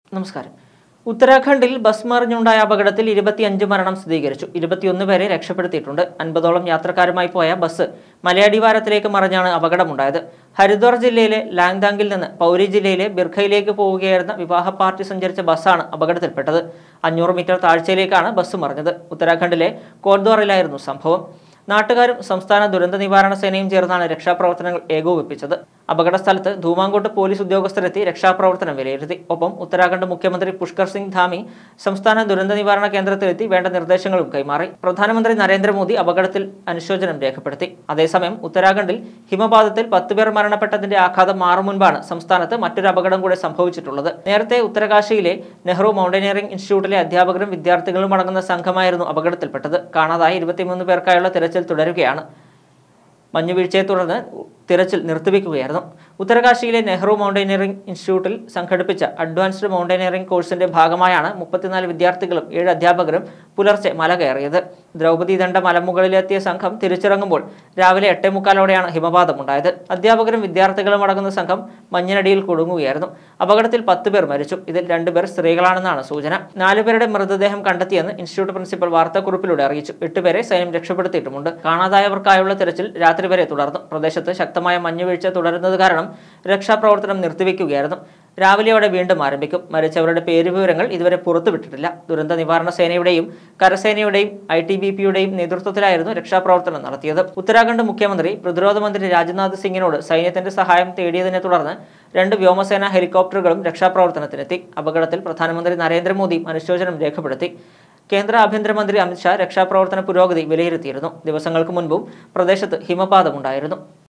നമസ്കാരം. ഉത്തരാഖണ്ഡിൽ ബസ് മറിഞ്ഞുണ്ടായ അപകടത്തിൽ 25 മരണം സ്ഥിരീകരിച്ചു. 21 പേരെ രക്ഷപ്പെടുത്തിയിട്ടുണ്ട്. 50ഓളം യാത്രക്കാരുമായി പോയ ബസ് മലയടിവാരത്തിലേക്ക് മറിഞ്ഞാണ് അപകടമുണ്ടായത്. ഹരിദ്വാർ ജില്ലയിലെ ലാങ്താങ്കിൽ നിന്ന് പൗരി ജില്ലയിലെ ബിർഖയിലേക്ക് പോവുകയായിരുന്ന വിവാഹ പാർട്ടി സഞ്ചരിച്ച ബസ്സാണ് അപകടത്തിൽപ്പെട്ടത്. 500 മീറ്റർ താഴ്ചയിലേക്കാണ് ബസ് മറിഞ്ഞത്. ഉത്തരാഖണ്ഡിലെ കോർദ്വാറിലായിരുന്നു സംഭവം. നാട്ടുകാരും സംസ്ഥാന ദുരന്ത നിവാരണ സേനയും ചേർന്നാണ് രക്ഷാപ്രവർത്തനങ്ങൾ ഏകോപിപ്പിച്ചത്. അപകട സ്ഥലത്ത് ധൂമാങ്കോട്ട് പോലീസ് ഉദ്യോഗസ്ഥരെത്തി രക്ഷാപ്രവർത്തനം വിലയിരുത്തി. ഒപ്പം ഉത്തരാഖണ്ഡ് മുഖ്യമന്ത്രി പുഷ്കർ സിംഗ് ധാമി സംസ്ഥാന ദുരന്ത നിവാരണ കേന്ദ്രത്തിലെത്തി വേണ്ട നിർദ്ദേശങ്ങളും കൈമാറി. പ്രധാനമന്ത്രി നരേന്ദ്രമോദി അപകടത്തിൽ അനുശോചനം രേഖപ്പെടുത്തി. അതേസമയം ഉത്തരാഖണ്ഡിൽ ഹിമപാതത്തിൽ 10 പേർ മരണപ്പെട്ടതിന്റെ ആഘാതം മാറും മുൻപാണ് സംസ്ഥാനത്ത് മറ്റൊരു അപകടം കൂടി സംഭവിച്ചിട്ടുള്ളത്. നേരത്തെ ഉത്തരകാശിയിലെ നെഹ്റു മൗണ്ടനിയറിംഗ് ഇൻസ്റ്റിറ്റ്യൂട്ടിലെ അധ്യാപകരും വിദ്യാർത്ഥികളും അടങ്ങുന്ന സംഘമായിരുന്നു അപകടത്തിൽപ്പെട്ടത്. കാണാതായ 23 പേർക്കായുള്ള തിരച്ചിൽ തുടരുകയാണ്. മഞ്ഞുവീഴ്ചയെ തുടർന്ന് തിരച്ചിൽ നിർത്തിവെക്കുകയായിരുന്നു. ഉത്തരകാശിയിലെ നെഹ്റു മൗണ്ടനിയറിംഗ് ഇൻസ്റ്റിറ്റ്യൂട്ടിൽ സംഘടിപ്പിച്ച അഡ്വാൻസ്ഡ് മൗണ്ടനിയറിംഗ് കോഴ്സിന്റെ ഭാഗമായാണ് 34 വിദ്യാർത്ഥികളും 7 അധ്യാപകരും പുലർച്ചെ മല കയറിയത്. ദ്രൗപദി ദണ്ഡ മലമുകളിലെത്തിയ സംഘം തിരിച്ചിറങ്ങുമ്പോൾ രാവിലെ 8:45ഓടെയാണ് ഹിമപാതമുണ്ടായത്. അധ്യാപകരും വിദ്യാർത്ഥികളും അടങ്ങുന്ന സംഘം മഞ്ഞിനടിയിൽ കുടുങ്ങുകയായിരുന്നു. അപകടത്തിൽ 10 പേർ മരിച്ചു. ഇതിൽ 2 പേർ സ്ത്രീകളാണെന്നാണ് സൂചന. 4 പേരുടെ മൃതദേഹം കണ്ടെത്തിയെന്ന് ഇൻസ്റ്റിറ്റ്യൂട്ട് പ്രിൻസിപ്പൽ വാർത്താക്കുറിപ്പിലൂടെ അറിയിച്ചു. 8 പേരെ സൈന്യം രക്ഷപ്പെടുത്തിയിട്ടുമുണ്ട്. കാണാതായവർക്കായുള്ള തിരച്ചിൽ രാത്രി വരെ തുടർന്നു. പ്രദേശത്ത് ശക്തമായ മഞ്ഞുവീഴ്ച തുടരുന്നത് കാരണം രക്ഷാപ്രവർത്തനം നിർത്തിവെക്കുകയായിരുന്നു. രാവിലെയോടെ വീണ്ടും ആരംഭിക്കും. മരിച്ചവരുടെ പേരുവിവരങ്ങൾ ഇതുവരെ പുറത്തുവിട്ടിട്ടില്ല. ദുരന്ത നിവാരണ സേനയുടെയും കരസേനയുടെയും ITBPയുടെയും നേതൃത്വത്തിലായിരുന്നു രക്ഷാപ്രവർത്തനം നടത്തിയത്. ഉത്തരാഖണ്ഡ് മുഖ്യമന്ത്രി പ്രതിരോധ മന്ത്രി രാജ്നാഥ് സിംഗിനോട് സൈന്യത്തിന്റെ സഹായം തേടിയതിനെ തുടർന്ന് 2 വ്യോമസേന ഹെലികോപ്റ്ററുകളും രക്ഷാപ്രവർത്തനത്തിനെത്തി. അപകടത്തിൽ പ്രധാനമന്ത്രി നരേന്ദ്രമോദിയും അനുശോചനം രേഖപ്പെടുത്തി. കേന്ദ്ര ആഭ്യന്തരമന്ത്രി അമിത് ഷാ രക്ഷാപ്രവർത്തന പുരോഗതി വിലയിരുത്തിയിരുന്നു. ദിവസങ്ങൾക്ക് മുൻപും പ്രദേശത്ത് ഹിമപാതമുണ്ടായിരുന്നു.